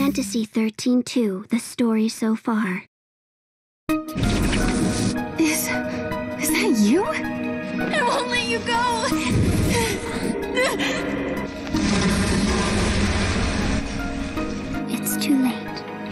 Fantasy 13-2, the story so far. Is that you? I won't let you go! It's too late.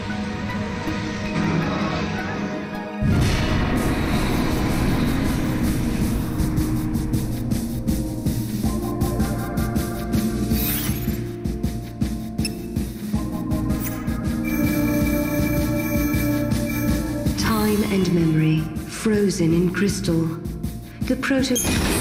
Time and memory, frozen in crystal. The proto...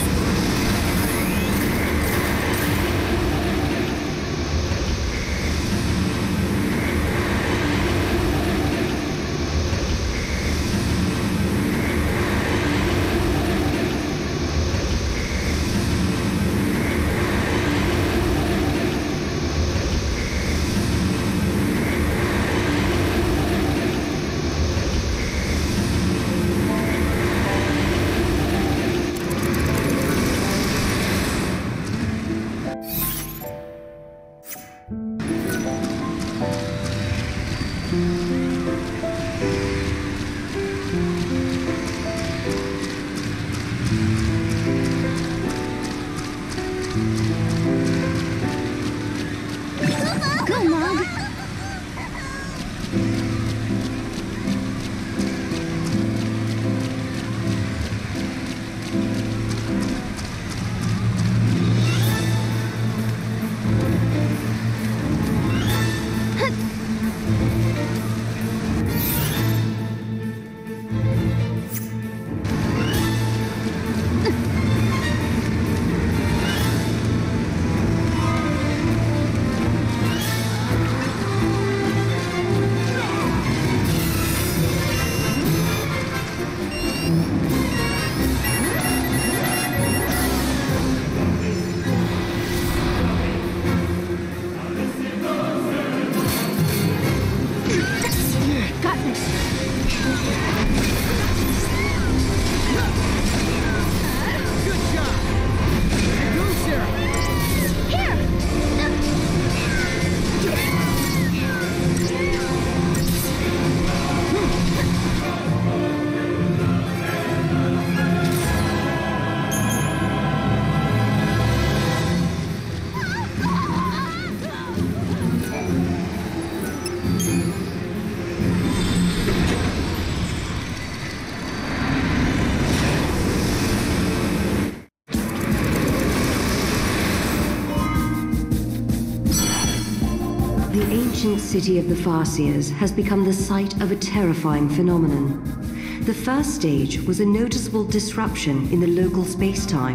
The ancient city of the Farseers has become the site of a terrifying phenomenon. The first stage was a noticeable disruption in the local space-time.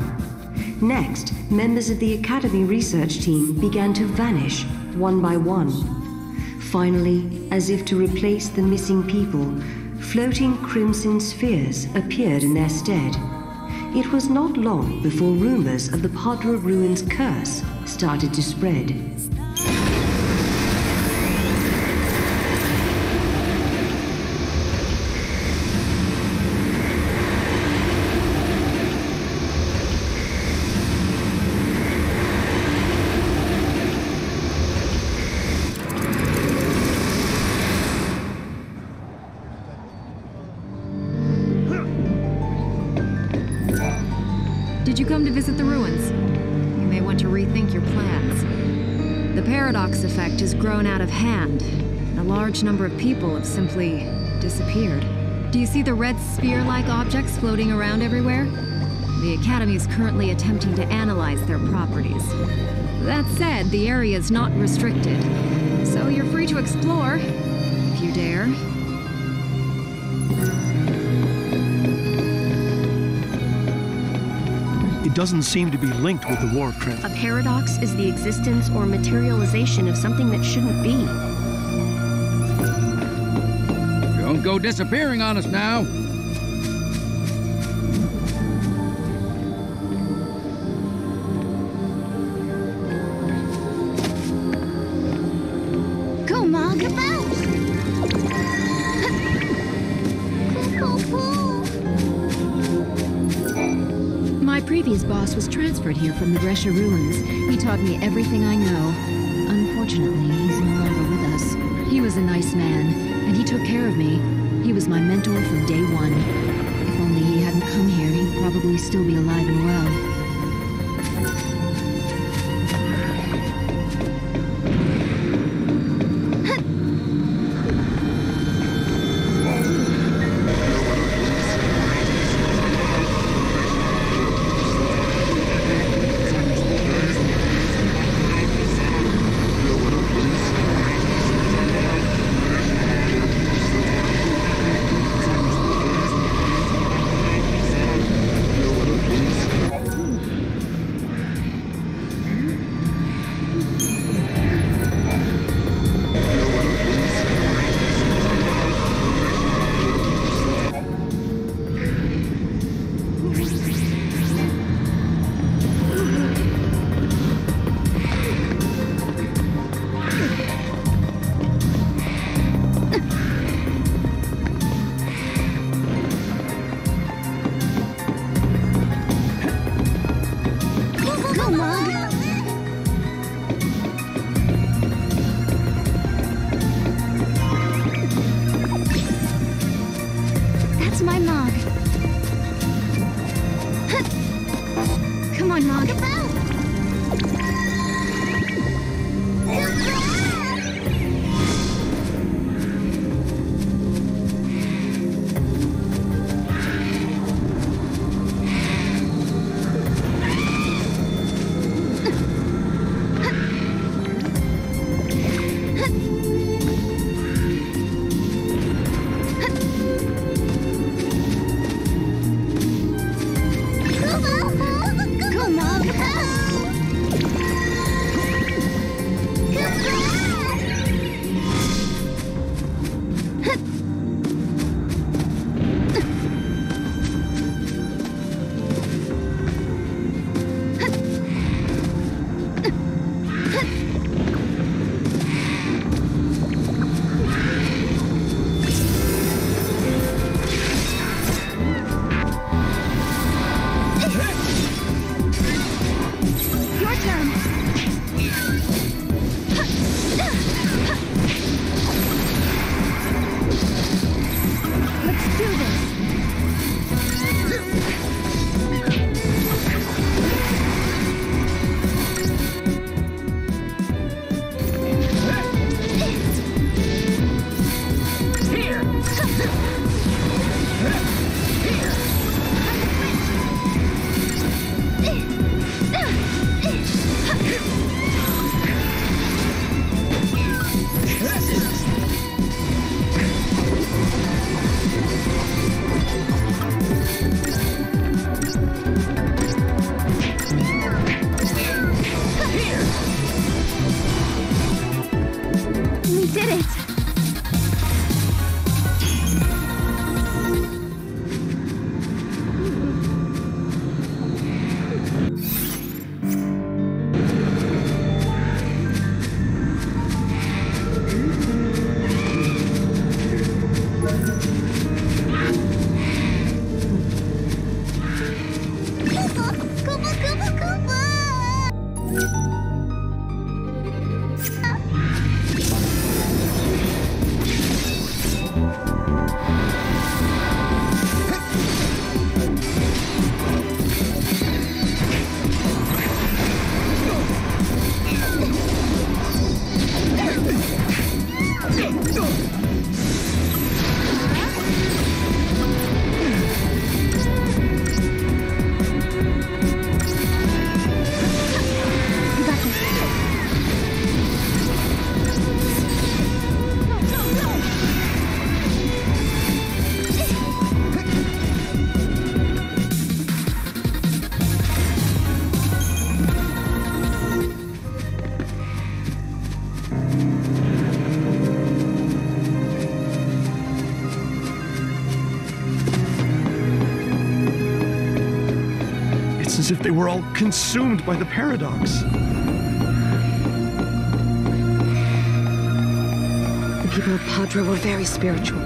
Next, members of the Academy research team began to vanish, one by one. Finally, as if to replace the missing people, floating crimson spheres appeared in their stead. It was not long before rumors of the Padra Ruins curse started to spread. Did you come to visit the ruins? You may want to rethink your plans. The paradox effect has grown out of hand, and a large number of people have simply disappeared. Do you see the red sphere-like objects floating around everywhere? The Academy is currently attempting to analyze their properties. That said, the area is not restricted, so you're free to explore, if you dare. It doesn't seem to be linked with the warp trend. A paradox is the existence or materialization of something that shouldn't be. Don't go disappearing on us now. Go, Mog, bounce! My previous boss was transferred here from the Brescia ruins. He taught me everything I know. Unfortunately, he's no longer with us. was a nice man, and he took care of me. He was my mentor from day one. If only he hadn't come here, he'd probably still be alive and well. As if they were all consumed by the paradox. The people of Padra were very spiritual.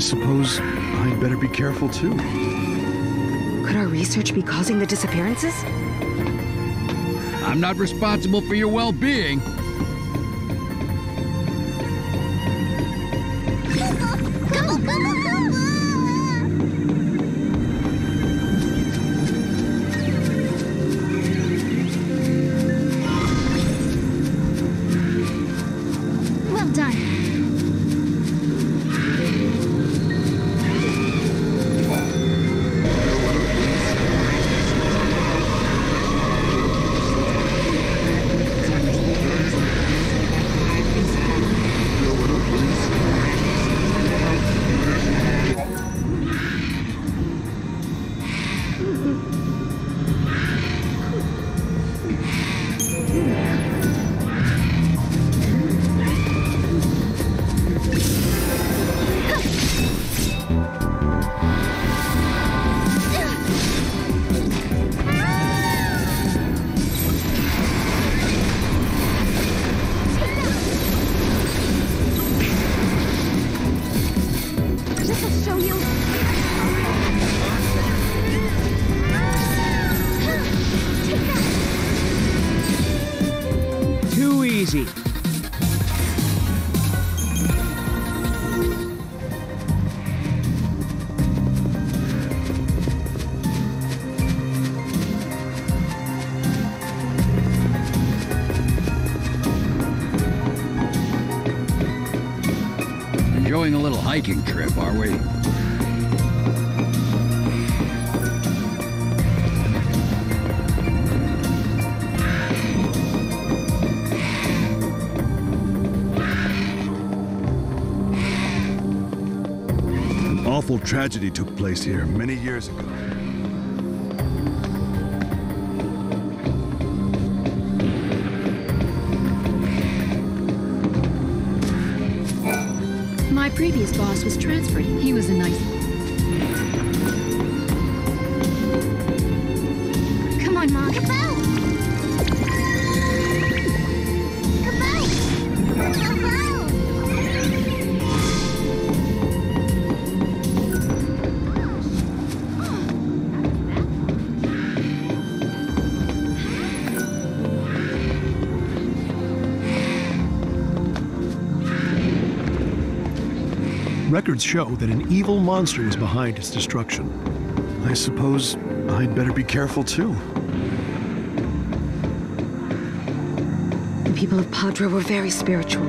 suppose I'd better be careful too. Could our research be causing the disappearances? I'm not responsible for your well-being. Well done. Too easy. Enjoying a little hiking trip, are we? An awful tragedy took place here many years ago. My previous boss was transferred. He was a nice... Come on, Mom. Kaboom! Kaboom! Kaboom! Records show that an evil monster was behind its destruction. I suppose I'd better be careful too. The people of Padra were very spiritual.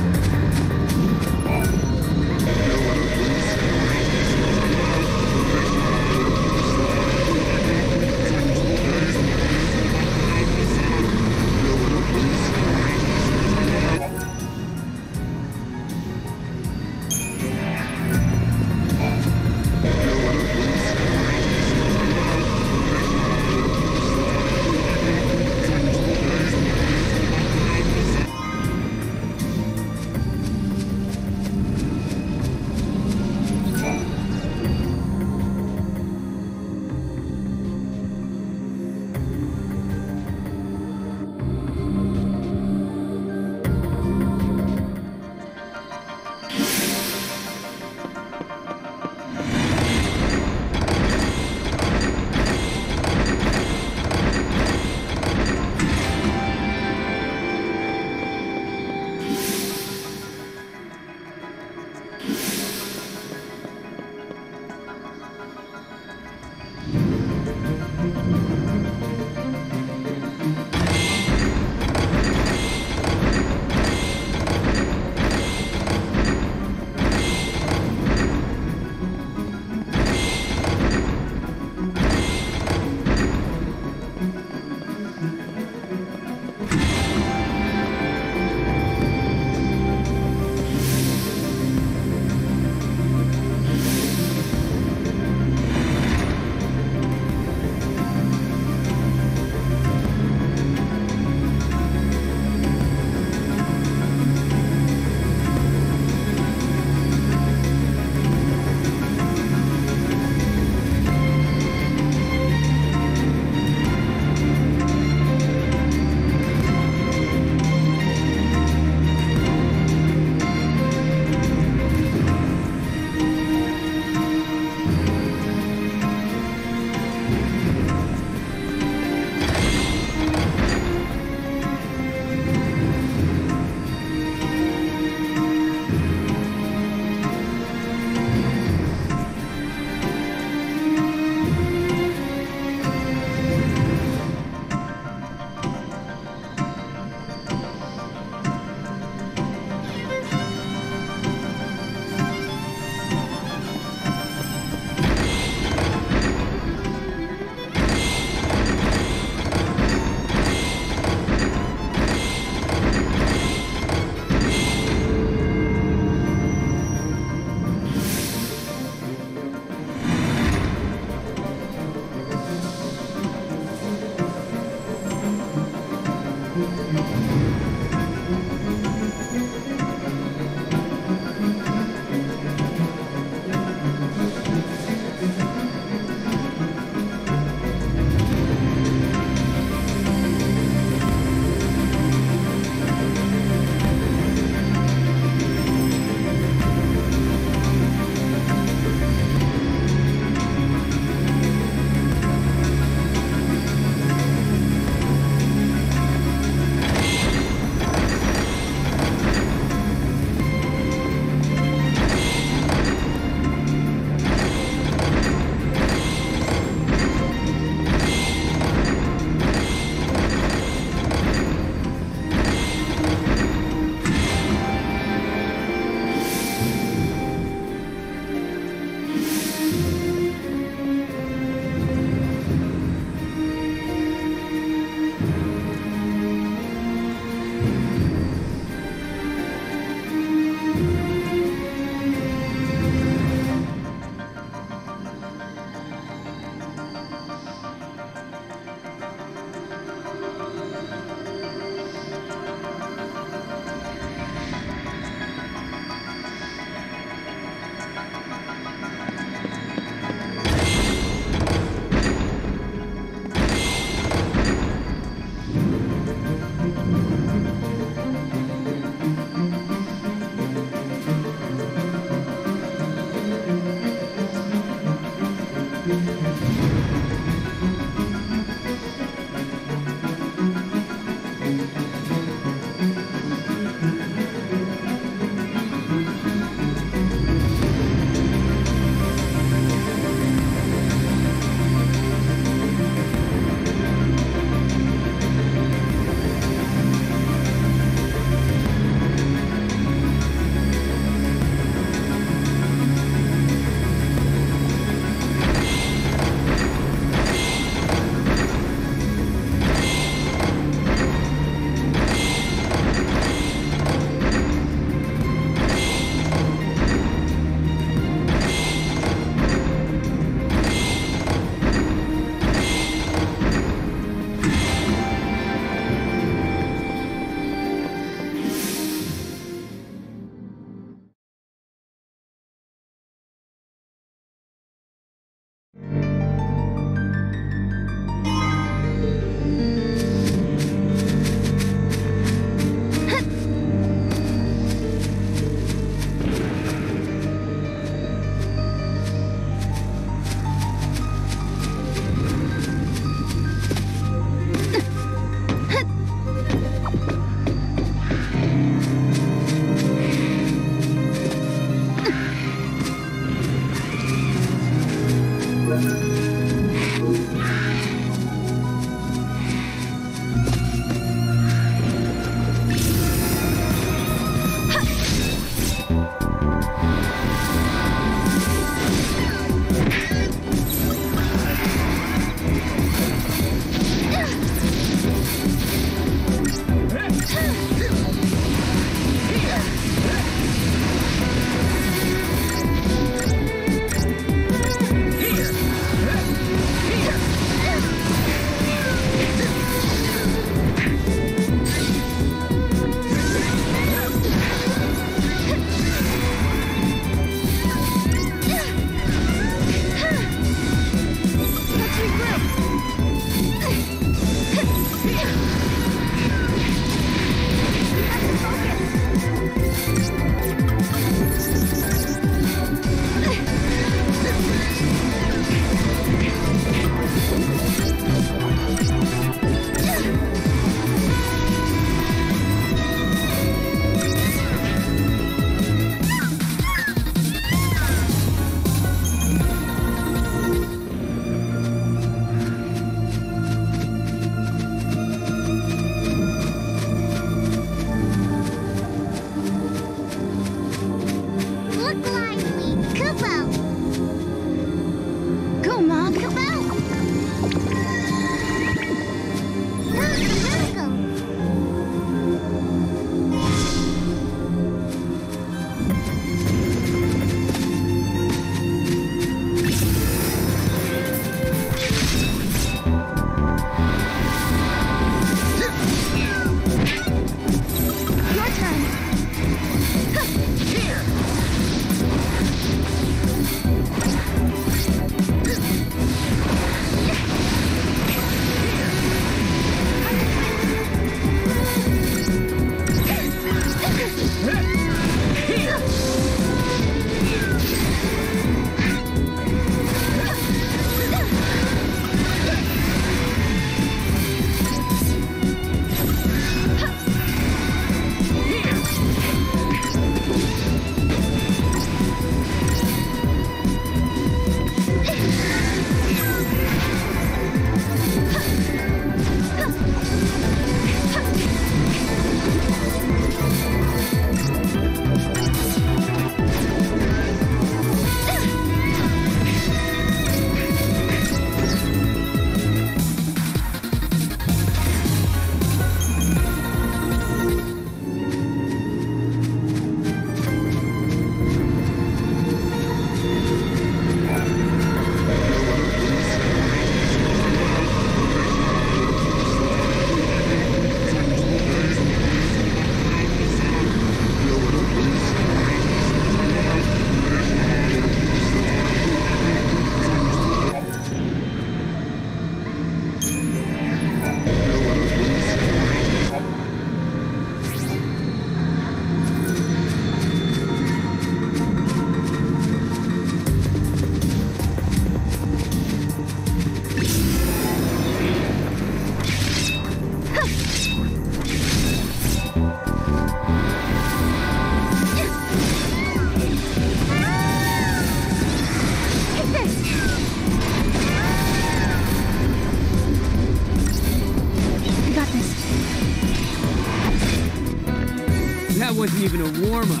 wasn't even a warm-up.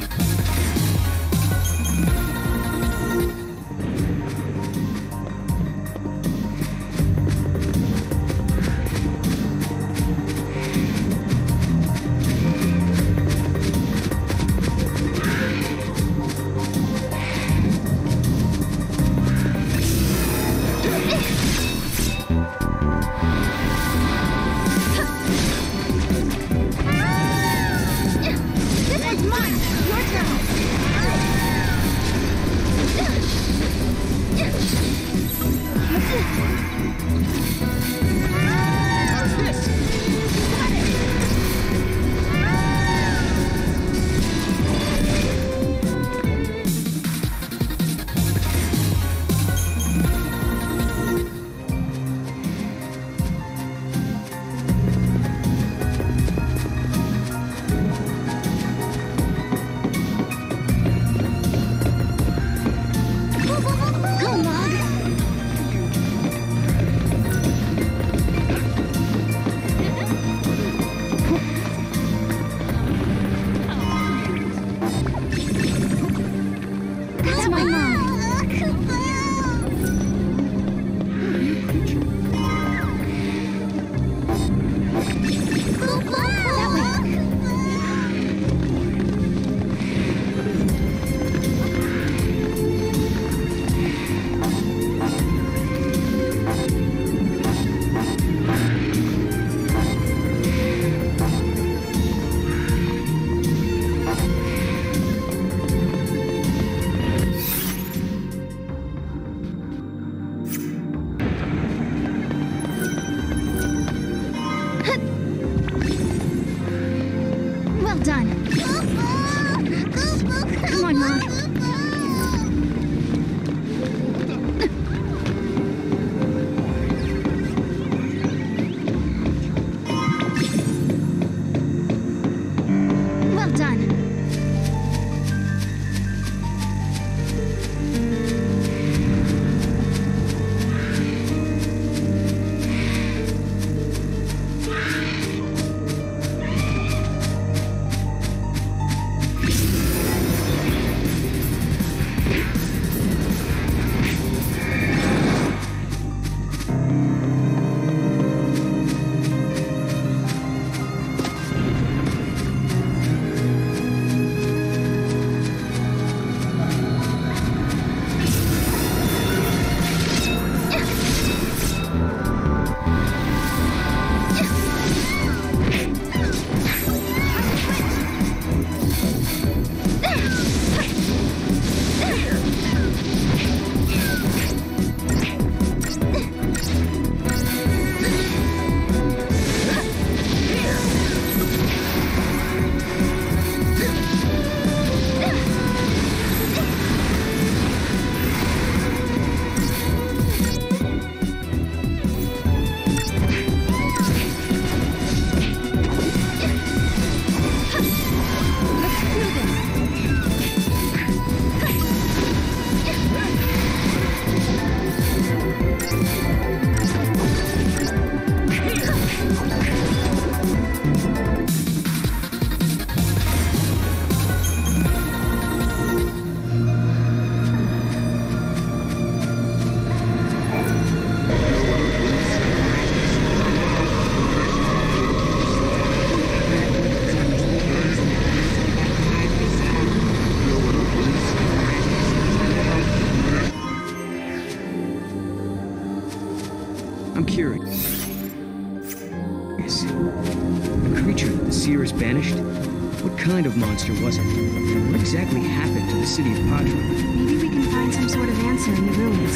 Banished? What kind of monster was it? And what exactly happened to the city of Padra? Maybe we can find some sort of answer in the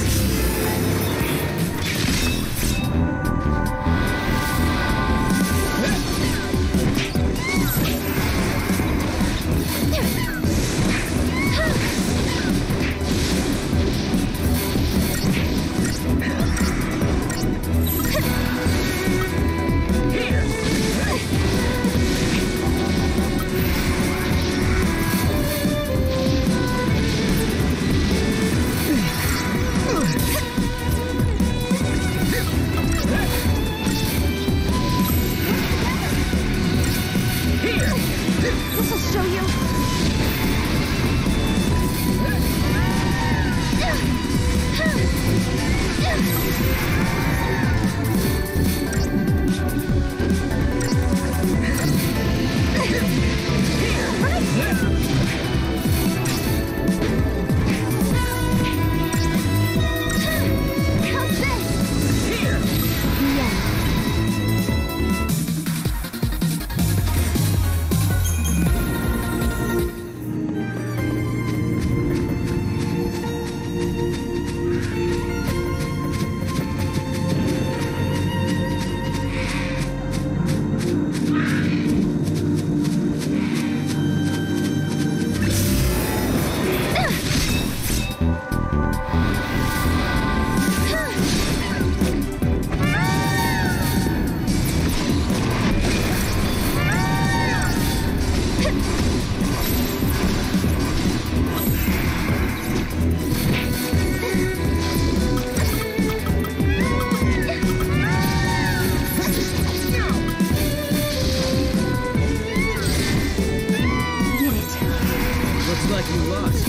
ruins. This'll show you. lost.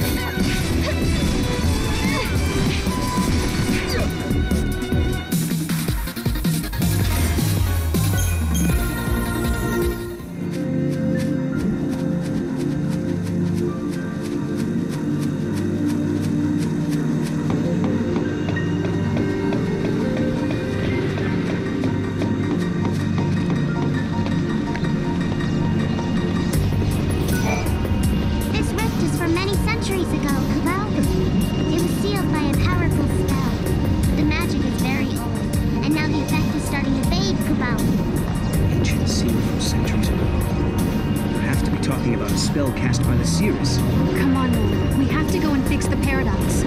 Come on, Lily. We have to go and fix the paradox.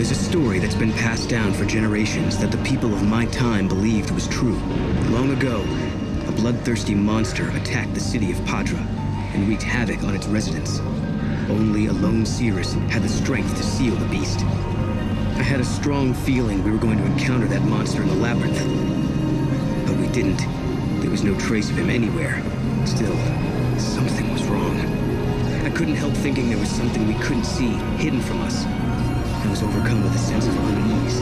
There's a story that's been passed down for generations that the people of my time believed was true. Long ago, a bloodthirsty monster attacked the city of Padra and wreaked havoc on its residents. Only a lone seeress had the strength to seal the beast. I had a strong feeling we were going to encounter that monster in the labyrinth. But we didn't. There was no trace of him anywhere. Still, something was wrong. I couldn't help thinking there was something we couldn't see, hidden from us. I was overcome with a sense of unease.